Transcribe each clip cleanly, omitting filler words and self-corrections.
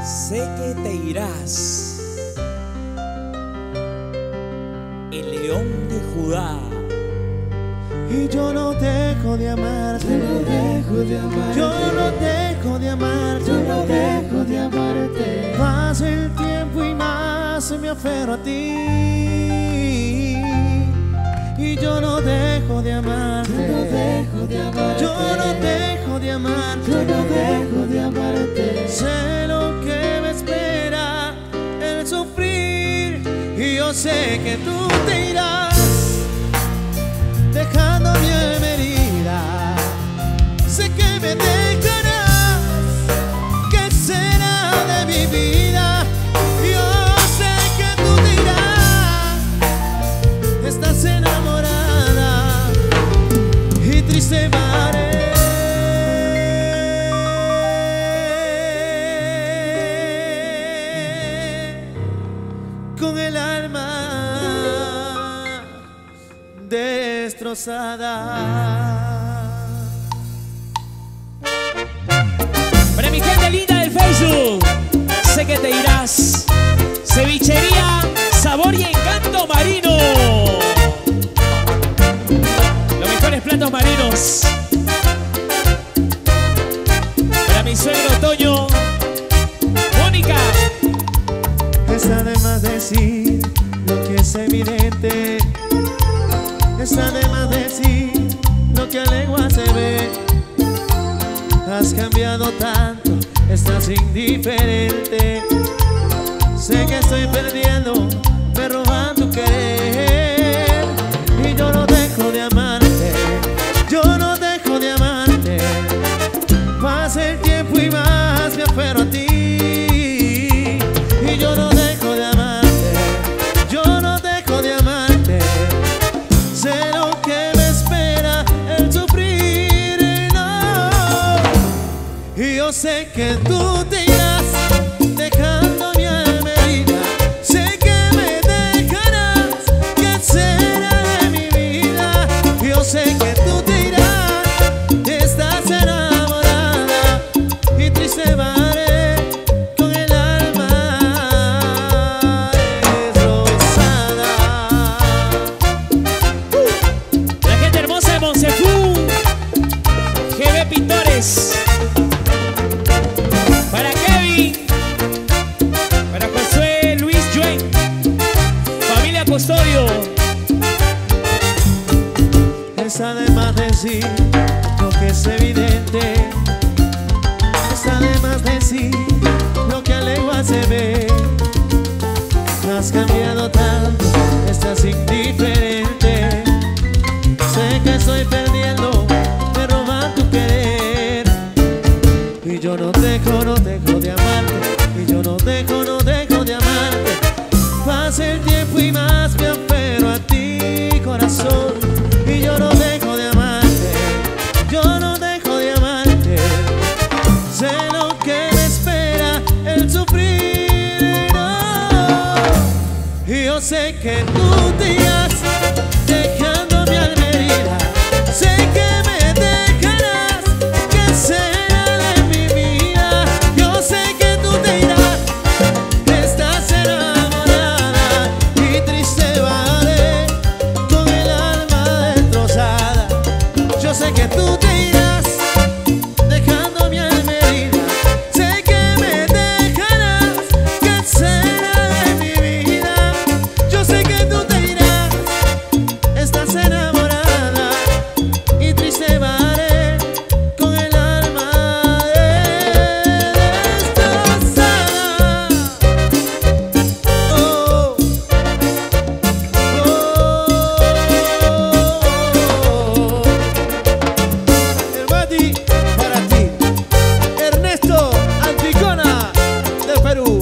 Sé que te irás, el león de Judá. Y yo no dejo de amarte, yo no dejo de amarte, yo no dejo de amarte, yo no dejo de amarte. Pasa el tiempo y más me aferro a ti. Y yo no dejo de amarte, yo no dejo de amarte, yo no dejo de amarte, yo no dejo de amarte. Sé lo que me espera, el sufrir, y yo sé que tú te irás, dejando mi alma herida. Sé que me dejarás, ¿qué será de mi vida? Yo sé que tú te irás, estás enamorada y triste varé. Con el alma destrozada. Para mi gente linda del Facebook, sé que te irás. Cevichería, sabor y encanto marino. Los mejores platos marinos. Para mi suegro Toño, Mónica. Está de más decir lo que es evidente. Está de más decir lo que a legua se ve. Has cambiado tanto, estás indiferente. Sé que estoy perdiendo, me roban tu querer. Y yo no dejo de amarte, yo no dejo de amarte. Pasa el tiempo y más me aferro a ti. Y yo no dejo de amarte, yo no dejo de amarte. Sé lo que me espera, el sufrir, no. Y yo sé que tú te irás, dejando mi alma herida. Sé que me dejarás, ¿qué será de mi vida? Yo sé que tú te irás, estás enamorada y triste varé, con el alma destrozada. La gente hermosa de Monsefú, GB Pintores. Para Kevin, para Josué Luis Juen, familia Custodio. Está de más decir lo que es evidente. Está de más decir lo que a legua se ve. Has cambiado tanto, estás indiferente. Sé que estoy perdiendo, me roban tu querer. Y yo no dejo de amarte. Y yo no dejo de amarte. Pasa el tiempo y más me aferro a ti, corazón. Y yo no dejo de amarte, yo no dejo de amarte. Sé lo que me espera, el sufrir, no. Y yo sé que tú te irás, dejando mi alma herida. Sé que me dejarás, ¿qué será de mi vida? Yo sé que tú te irás, estás enamorada y triste varé, con el alma destrozada. Yo sé que tú te irás, dejando mi alma herida. Sé que me dejarás, ¿qué será de mi vida? Yo sé que tú te irás, estás enamorada y triste varé, con el alma destrozada. Oh, el Bati para ti, Ernesto Anticona de Perú.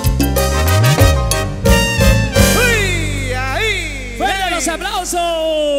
¡Fuerte los aplausos!